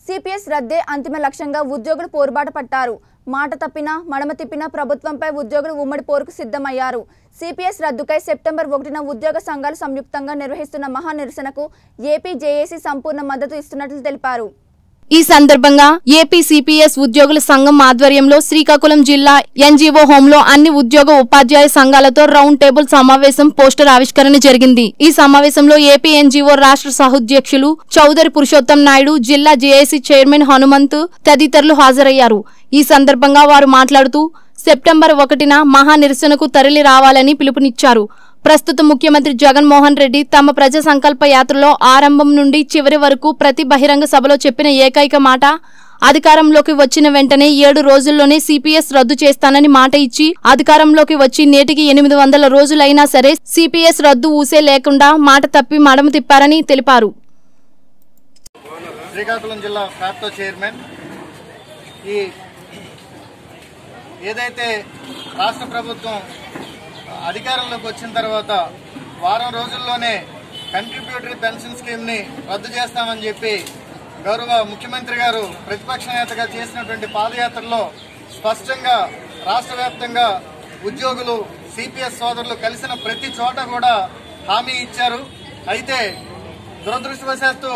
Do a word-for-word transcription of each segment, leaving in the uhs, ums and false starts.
CPS రద్దే అంతిమ లక్ష్యంగా ఉద్యోగులు పోరుబాట పట్టారు. మాట తప్పినా మడమ తిప్పినా ప్రభుత్వంపై ఉద్యోగులు ఉమ్మడి పోరుకు సిద్ధమయ్యారు. సిపిఎస్ రద్దుకై సెప్టెంబర్ ఒకటిన ఉద్యోగ సంఘాలు సంయుక్తంగా నిర్వహిస్తున్న మహా నిరసనకు ఏపీ జేఏసీ సంపూర్ణ మద్దతు ఇస్తున్నట్లు తెలిపారు. ఈ సందర్భంగా ఏపీ సిపిఎస్ ఉద్యోగుల సంఘం ఆధ్వర్యంలో శ్రీకాకుళం జిల్లా ఎన్జీఓ హోంలో అన్ని ఉద్యోగ ఉపాధ్యాయ సంఘాలతో రౌండ్ టేబుల్ సమావేశం పోస్టర్ ఆవిష్కరణ జరిగింది. ఈ సమావేశంలో ఏపీ ఎన్జీఓ రాష్ట్ర సహాధ్యక్షులు చౌదరి పురుషోత్తం నాయుడు, జిల్లా జేఏసీ చైర్మన్ హనుమంత్ తదితరులు హాజరయ్యారు. ఈ సందర్భంగా వారు మాట్లాడుతూ సెప్టెంబర్ ఒకటిన మహా నిరసనకు తరలి రావాలని పిలుపునిచ్చారు. ప్రస్తుత ముఖ్యమంత్రి జగన్మోహన్ రెడ్డి తమ ప్రజా సంకల్ప యాత్రలో ఆరంభం నుండి చివరి వరకు ప్రతి బహిరంగ సభలో చెప్పిన ఏకైక మాట అధికారంలోకి వచ్చిన వెంటనే ఏడు రోజుల్లోనే సిపిఎస్ రద్దు చేస్తానని మాట ఇచ్చి అధికారంలోకి వచ్చి నేటికి ఎనిమిది వందల రోజులైనా సరే సిపిఎస్ రద్దు ఊసే లేకుండా మాట తప్పి మడమ తిప్పారని తెలిపారు. శ్రీకాకుళం జిల్లా ఫ్యాప్టో చైర్మన్ ఈ ఏదైతే రాష్ట్ర ప్రభుత్వం అధికారంలోకి వచ్చిన తర్వాత వారం రోజుల్లోనే కంట్రిబ్యూటరీ పెన్షన్ స్కీమ్ ని రద్దు చేస్తామని చెప్పి గౌరవ ముఖ్యమంత్రి గారు ప్రతిపక్ష నేతగా చేసినటువంటి పాదయాత్రలో స్పష్టంగా రాష్ట్ర వ్యాప్తంగా ఉద్యోగులు సిపిఎస్ సోదరులు కలిసిన ప్రతి చోట కూడా హామీ ఇచ్చారు. అయితే దురదృష్టవశాత్తు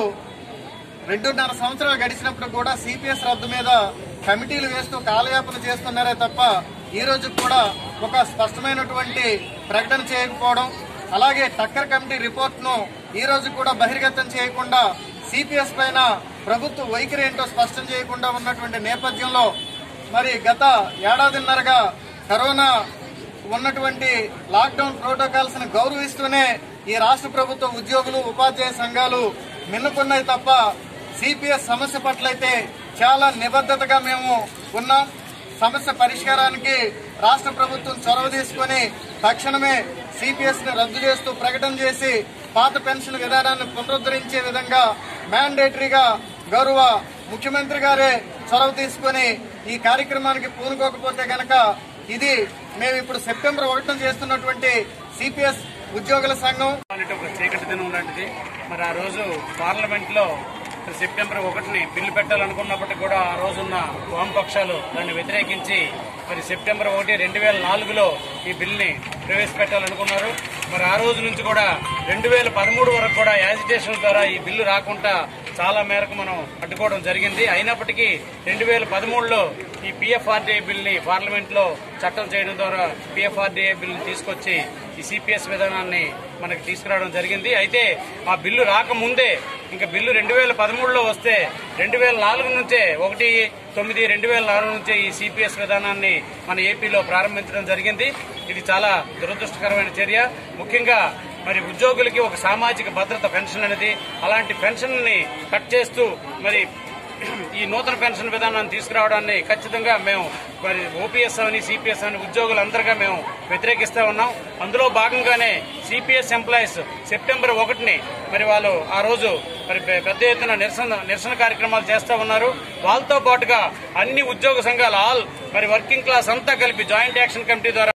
రెండున్నర సంవత్సరాలు గడిచినప్పుడు కూడా సిపిఎస్ రద్దు మీద కమిటీలు వేస్తూ కాలయాపన చేస్తున్నారే తప్ప ఈ రోజు కూడా ఒక స్పష్టమైనటువంటి ప్రకటన చేయకపోవడం, అలాగే టక్కర్ కమిటీ రిపోర్ట్ ను ఈ రోజు కూడా బహిర్గతం చేయకుండా సిపిఎస్ పైన ప్రభుత్వ వైఖరి ఏంటో స్పష్టం చేయకుండా ఉన్నటువంటి నేపథ్యంలో మరి గత ఏడాదిన్నరగా కరోనా ఉన్నటువంటి లాక్డౌన్ ప్రోటోకాల్స్ ను గౌరవిస్తూనే ఈ రాష్ట్ర ప్రభుత్వ ఉద్యోగులు ఉపాధ్యాయ సంఘాలు మిన్నుకున్నాయి తప్ప సిపిఎస్ సమస్య పట్లయితే చాలా నిబద్ధతగా మేము ఉన్నాం. సమస్య పరిష్కారానికి రాష్ట్ర ప్రభుత్వం చొరవ తీసుకుని తక్షణమే సిపిఎస్ ని రద్దు చేస్తూ ప్రకటన చేసి పాత పెన్షన్ విధానాన్ని పునరుద్ధరించే విధంగా మ్యాండేటరీగా గౌరవ ముఖ్యమంత్రి గారే చొరవ తీసుకుని ఈ కార్యక్రమానికి పూనుకోకపోతే గనక ఇది మేము ఇప్పుడు సెప్టెంబర్ ఒకటిన చేస్తున్నటువంటి సిపిఎస్ ఉద్యోగుల సంఘం చీకటి దినం లాంటిది. మరి ఆ రోజు పార్లమెంట్ లో సెప్టెంబర్ ఒకటిని బిల్లు పెట్టాలనుకున్నప్పటికీ కూడా ఆ రోజున్న వామపక్షాలు దాన్ని వ్యతిరేకించి మరి సెప్టెంబర్ ఒకటి రెండు వేల నాలుగులో ఈ బిల్లుని ప్రవేశపెట్టాలనుకున్నారు. మరి ఆ రోజు నుంచి కూడా రెండు వేల పదమూడు వరకు కూడా యాజిటేషన్ ద్వారా ఈ బిల్లు రాకుండా చాలా మేరకు మనం అడ్డుకోవడం జరిగింది. అయినప్పటికీ రెండు వేల పదమూడులో ఈ పిఎఫ్ఆర్డీఏ బిల్ని పార్లమెంట్ లో చట్టం చేయడం ద్వారా పిఎఫ్ఆర్డీఏ బిల్ని తీసుకొచ్చి ఈ సిపిఎస్ విధానాన్ని మనకి తీసుకురావడం జరిగింది. అయితే ఆ బిల్లు రాకముందే ఇంకా బిల్లు రెండు వేల పదమూడులో వస్తే రెండు వేల నాలుగు నుంచే ఒకటి తొమ్మిది రెండు వేల నాలుగు నుంచే ఈ సిపిఎస్ విధానాన్ని మన ఏపీలో ప్రారంభించడం జరిగింది. ఇది చాలా దురదృష్టకరమైన చర్య. ముఖ్యంగా మరి ఉద్యోగులకి ఒక సామాజిక భద్రత పెన్షన్ అనేది, అలాంటి పెన్షన్ ని కట్ చేస్తూ మరి ఈ నూతన పెన్షన్ విధానాన్ని తీసుకురావడాన్ని ఖచ్చితంగా మేము మరి ఓపీఎస్ అని సిపిఎస్ అని ఉద్యోగులందరిగా మేము వ్యతిరేకిస్తా ఉన్నాం. అందులో భాగంగానే సిపిఎస్ ఎంప్లాయీస్ సెప్టెంబర్ ఒకటిని మరి వాళ్ళు ఆ రోజు మరి పెద్ద ఎత్తున నిరసన నిరసన కార్యక్రమాలు చేస్తా ఉన్నారు. వాళ్ళతో పాటుగా అన్ని ఉద్యోగ సంఘాలు ఆల్ మరి వర్కింగ్ క్లాస్ అంతా కలిపి జాయింట్ యాక్షన్ కమిటీ ద్వారా